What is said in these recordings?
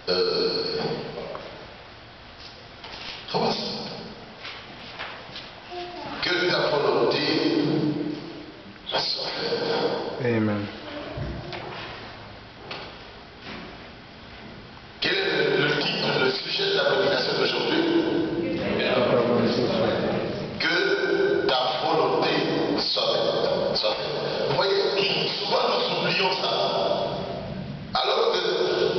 Comment ça? Que ta volonté soit faite. Amen. Quel est le titre, le sujet de la prédication d'aujourd'hui? Que ta volonté soit faite. Vous voyez, souvent nous oublions ça. Alors que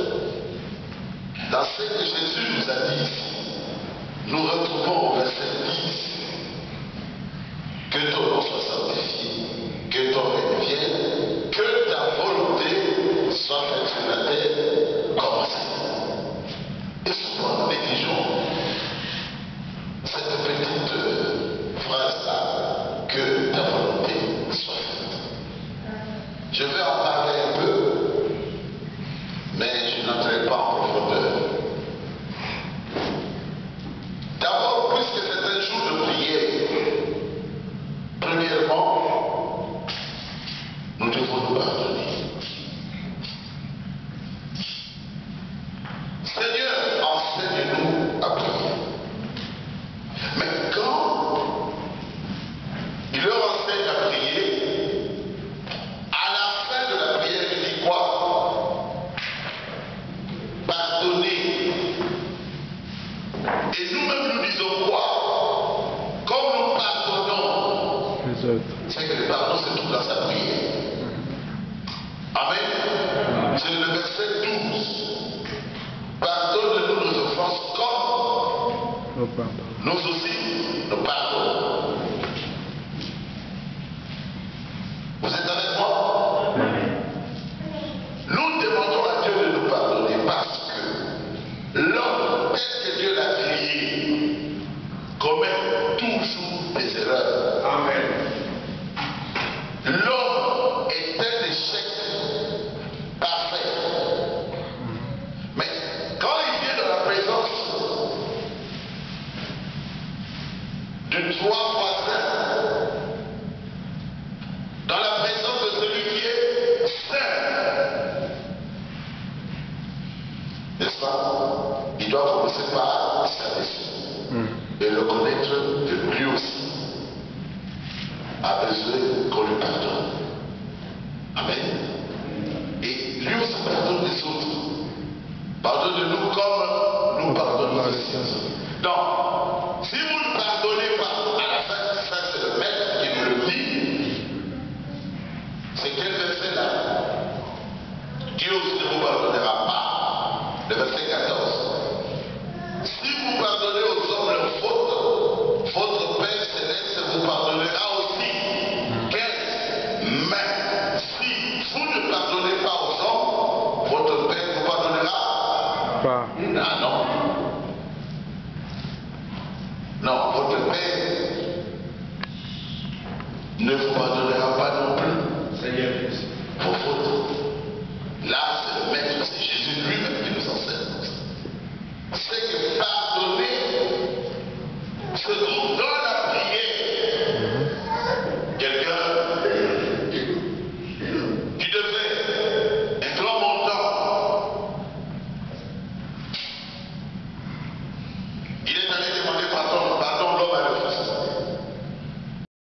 dans ce que Jésus nous a dit ici, nous retrouvons au verset 10 que ton nom soit sanctifié, que ton règne vienne, que ta volonté soit faite sur la terre comme ça. Et souvent nous négligeons cette petite phrase-là, que ta volonté soit faite. Je vais en parler un peu, mais je n'entrerai pas en profondeur. D'abord, puisque c'est un jour de prière, premièrement, nous devons nous pardonner. Seigneur, enseigne-nous à prier. Mais quand il leur enseigne à prier, à la fin de la prière, il dit quoi? Pardonnez. Et nous-mêmes nous disons quoi? Comme nous pardonnons. C'est que le pardon se trouve dans sa prière. Amen. C'est le verset 12. Pardonne-nous nos offenses comme nous aussi nous pardonnons. Vous êtes avec moi? Nous demandons à Dieu de nous pardonner parce que l'homme, tel que Dieu l'a créé, commet toujours des erreurs. Amen. L'homme est un échec parfait. Mais quand il vient dans la présence du trois fois saint, dans la présence de celui qui est saint, n'est-ce pas? Il doit commencer par s'abaisser et le connaître que lui aussi a besoin qu'on lui pardonne. Amen.